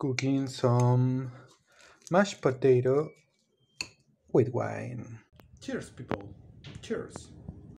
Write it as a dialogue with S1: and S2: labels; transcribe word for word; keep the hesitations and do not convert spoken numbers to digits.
S1: cooking some mashed potato with wine. Cheers, people. Cheers.